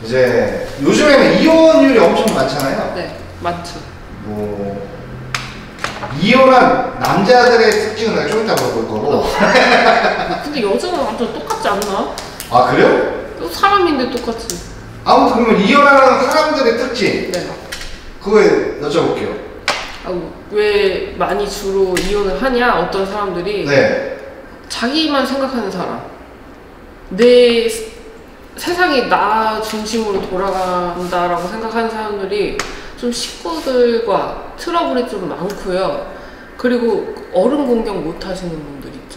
이제 요즘에는 이혼율이 엄청 많잖아요. 네, 많죠. 뭐 이혼한 남자들의 특징은 내가 좀 이따 물어볼 거고. 근데 여자는 완전 똑같지 않나? 아 그래요? 또 사람인데 똑같지. 아무튼 그러면 이혼하는 사람들의 특징. 네. 그거 여쭤볼게요. 왜 많이 주로 이혼을 하냐? 어떤 사람들이 네. 자기만 생각하는 사람, 내 세상이 나 중심으로 돌아간다라고 생각하는 사람들이 좀 식구들과 트러블이 좀 많고요. 그리고 어른 공경 못 하시는 분들 있죠.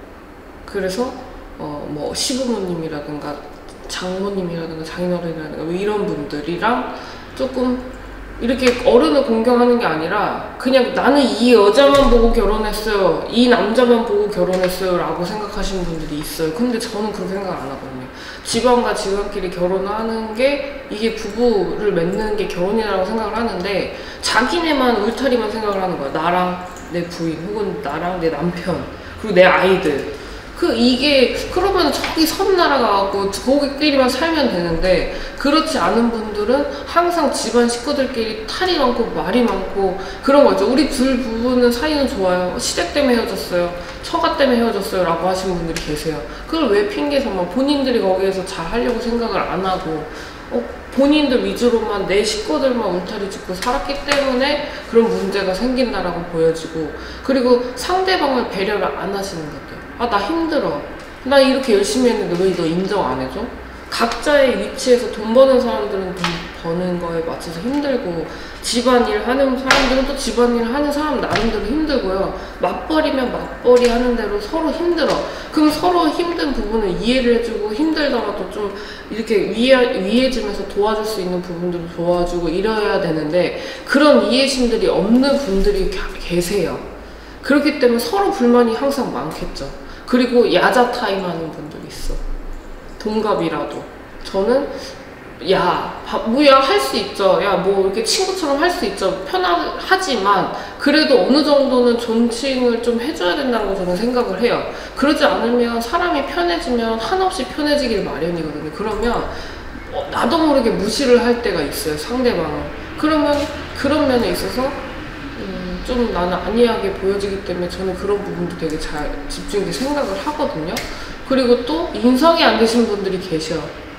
그래서 뭐 시부모님이라든가 장모님이라든가 장인어른이라든가 뭐 이런 분들이랑 조금 이렇게 어른을 공경하는 게 아니라 그냥 나는 이 여자만 보고 결혼했어요, 이 남자만 보고 결혼했어요 라고 생각하시는 분들이 있어요. 근데 저는 그렇게 생각 안 하거든요. 집안과 집안끼리 결혼하는 게 이게 부부를 맺는 게 결혼이라고 생각을 하는데 자기네만 울타리만 생각을 하는 거야. 나랑 내 부인 혹은 나랑 내 남편 그리고 내 아이들. 이게 그러면 저기 섬 날아가고 거기끼리만 살면 되는데 그렇지 않은 분들은 항상 집안 식구들끼리 탈이 많고 말이 많고 그런 거죠. 우리 둘 부부는 사이는 좋아요. 시댁 때문에 헤어졌어요. 처가 때문에 헤어졌어요 라고 하시는 분들이 계세요. 그걸 왜 핑계 삼아 본인들이 거기에서 잘 하려고 생각을 안 하고 본인들 위주로만 내 식구들만 울타리 짓고 살았기 때문에 그런 문제가 생긴다라고 보여지고 그리고 상대방을 배려를 안 하시는 거죠. 나 힘들어. 나 이렇게 열심히 했는데 왜 너 인정 안 해줘? 각자의 위치에서 돈 버는 사람들은 돈 버는 거에 맞춰서 힘들고 집안일 하는 사람들은 또 집안일 하는 사람 나름대로 힘들고요. 맞벌이면 맞벌이 하는 대로 서로 힘들어. 그럼 서로 힘든 부분을 이해를 해주고 힘들더라도 좀 이렇게 위해주면서 도와줄 수 있는 부분들을 도와주고 이래야 되는데 그런 이해심들이 없는 분들이 계세요. 그렇기 때문에 서로 불만이 항상 많겠죠. 그리고 야자 타임 하는 분들이 있어. 동갑이라도. 저는 뭐야 할 수 있죠. 뭐 이렇게 친구처럼 할 수 있죠. 편하지만 그래도 어느 정도는 존칭을 좀 해줘야 된다고 저는 생각을 해요. 그러지 않으면 사람이 편해지면 한없이 편해지길 마련이거든요. 그러면 나도 모르게 무시를 할 때가 있어요, 상대방을. 그러면 그런 면에 있어서 좀 나는 안이하게 보여지기 때문에 저는 그런 부분도 되게 잘 집중해서 생각을 하거든요. 그리고 또 인성이 안 되신 분들이 계셔.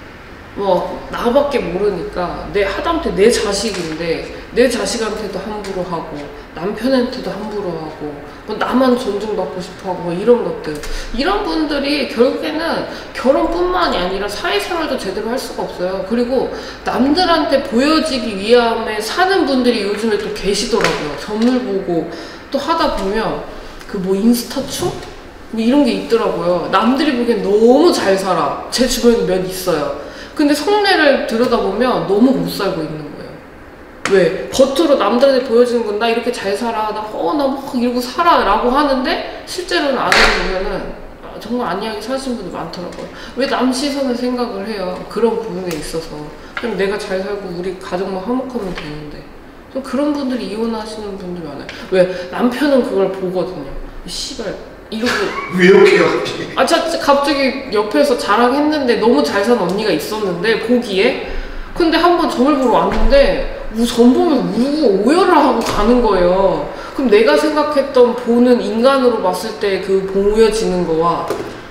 뭐 나밖에 모르니까 내 하다못해 내 자식인데 내 자식한테도 함부로 하고 남편한테도 함부로 하고 뭐 나만 존중받고 싶어하고 뭐 이런 것들, 이런 분들이 결국에는 결혼뿐만이 아니라 사회생활도 제대로 할 수가 없어요. 그리고 남들한테 보여지기 위함에 사는 분들이 요즘에 또 계시더라고요. 점을 보고 또 하다 보면 그 뭐 인스타충? 뭐 이런 게 있더라고요. 남들이 보기엔 너무 잘 살아. 제 주변에도 몇 있어요. 근데 속내를 들여다보면 너무 못 살고 있는 거예요. 왜? 겉으로 남들한테 보여주는 건 나 이렇게 잘 살아, 나 막 이러고 살아 라고 하는데 실제로는 안에 보면은 정말 안이하게 사시는 분들 많더라고요. 왜 남 시선을 생각을 해요? 그런 부분에 있어서. 그냥 내가 잘 살고 우리 가정만 화목하면 되는데. 좀 그런 분들이 이혼하시는 분들이 많아요. 왜? 남편은 그걸 보거든요. 씨발 이러고 왜 이렇게 갑자기? 진짜 갑자기 옆에서 자랑했는데 너무 잘 사는 언니가 있었는데 보기에. 근데 한번 점을 보러 왔는데 점 보면서 울고 오열을 하고 가는 거예요. 그럼 내가 생각했던 보는 인간으로 봤을 때 그 보여지는 거와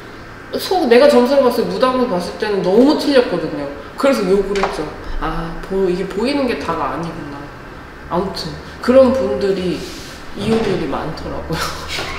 내가 점수를 봤을 때 무당으로 봤을 때는 너무 틀렸거든요. 그래서 욕을 했죠. 이게 보이는 게 다가 아니구나. 아무튼 그런 분들이 이혼율이 많더라고요.